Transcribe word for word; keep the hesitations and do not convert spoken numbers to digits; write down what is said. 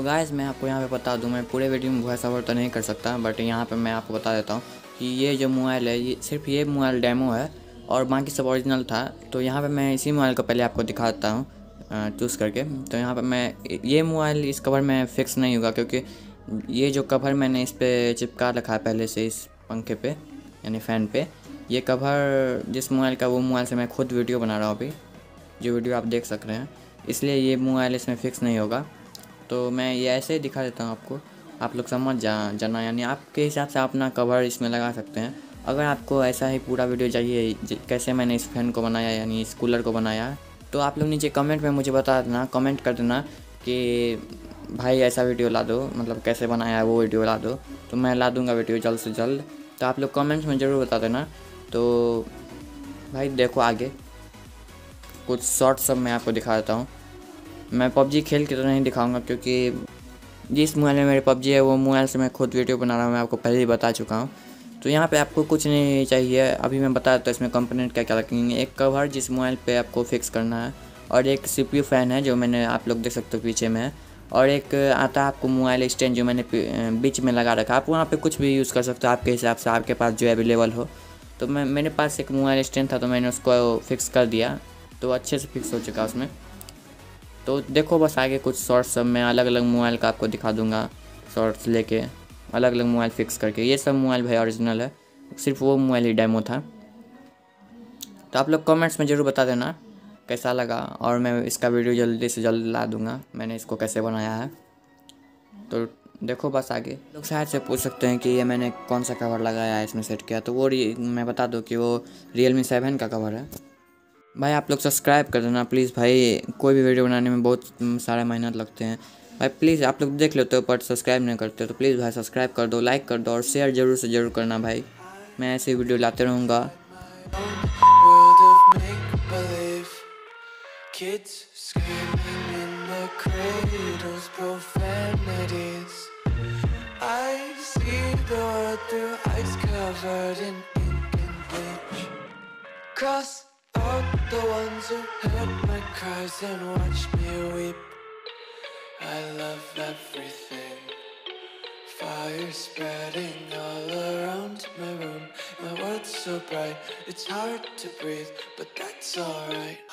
Guys मैं आपको यहाँ पे बता दूँ, मैं पूरे वीडियो में वॉइस ओवर तो नहीं कर सकता, बट यहाँ पे मैं आपको बता देता हूँ कि ये जो मोबाइल है ये सिर्फ ये मोबाइल डेमो है और बाकी सब ओरिजिनल था। तो यहाँ पे मैं इसी मोबाइल को पहले आपको दिखाता हूँ चूज़ करके। तो यहाँ पे मैं ये मोबाइल इस कवर में फिक्स नहीं होगा, क्योंकि ये जो कवर मैंने इस पर चिपका रखा है पहले से इस पंखे पे यानी फ़ैन पे। ये कवर जिस मोबाइल का वो मोबाइल से मैं खुद वीडियो बना रहा हूँ अभी, जो वीडियो आप देख सक रहे हैं, इसलिए ये मोबाइल इसमें फ़िक्स नहीं होगा। तो मैं ये ऐसे ही दिखा देता हूँ आपको, आप लोग समझ जा जाना यानी आपके हिसाब से अपना कवर इसमें लगा सकते हैं। अगर आपको ऐसा ही पूरा वीडियो चाहिए कैसे मैंने इस फैन को बनाया यानी इस कूलर को बनाया, तो आप लोग नीचे कमेंट में मुझे बता देना, कमेंट कर देना कि भाई ऐसा वीडियो ला दो, मतलब कैसे बनाया है वो वीडियो ला दो। तो मैं ला दूँगा वीडियो जल्द से जल्द, तो आप लोग कमेंट्स में ज़रूर बता देना। तो भाई देखो आगे कुछ शॉर्ट्स सब मैं आपको दिखा देता हूँ। मैं पबजी खेल के तो नहीं दिखाऊंगा, क्योंकि जिस मोबाइल में मेरे पबजी है वो मोबाइल से मैं खुद वीडियो बना रहा हूँ, मैं आपको पहले ही बता चुका हूँ। तो यहाँ पे आपको कुछ नहीं चाहिए, अभी मैं बता देता हूँ इसमें कंपोनेंट क्या क्या रखेंगे। एक कवर जिस मोबाइल पे आपको फिक्स करना है, और एक सीपीयू फ़ैन है जो मैंने आप लोग देख सकते हो पीछे में है, और एक आता है आपको मोबाइल स्टैंड जो मैंने बीच में लगा रखा है। आप वहाँ पर कुछ भी यूज़ कर सकते हो आपके हिसाब से, आपके पास जो अवेलेबल हो। तो मैं मेरे पास एक मोबाइल स्टैंड था तो मैंने उसको फिक्स कर दिया, तो अच्छे से फिक्स हो चुका उसमें। तो देखो बस आगे कुछ शॉर्ट्स सब मैं अलग अलग मोबाइल का आपको दिखा दूंगा, शॉर्ट्स लेके अलग अलग मोबाइल फिक्स करके। ये सब मोबाइल भाई ओरिजिनल है, सिर्फ वो मोबाइल ही डेमो था। तो आप लोग कमेंट्स में ज़रूर बता देना कैसा लगा, और मैं इसका वीडियो जल्दी से जल्द ला दूंगा मैंने इसको कैसे बनाया है। तो देखो बस आगे लोग शायद से पूछ सकते हैं कि ये मैंने कौन सा कवर लगाया है इसमें सेट किया, तो वो मैं बता दूँ कि वो रियलमी सेवन का कवर है। भाई आप लोग सब्सक्राइब कर देना प्लीज़ भाई, कोई भी वीडियो बनाने में बहुत सारा मेहनत लगते हैं भाई। प्लीज़ आप लोग देख लेते हो पर सब्सक्राइब नहीं करते हो, तो प्लीज़ भाई सब्सक्राइब कर दो, लाइक कर दो और शेयर ज़रूर से ज़रूर करना भाई। मैं ऐसे वीडियो लाते रहूँगा। Out the ones who heard my cries and watched me weep. I love everything. Fire spreading all around my room. My world's so bright, it's hard to breathe, but that's alright.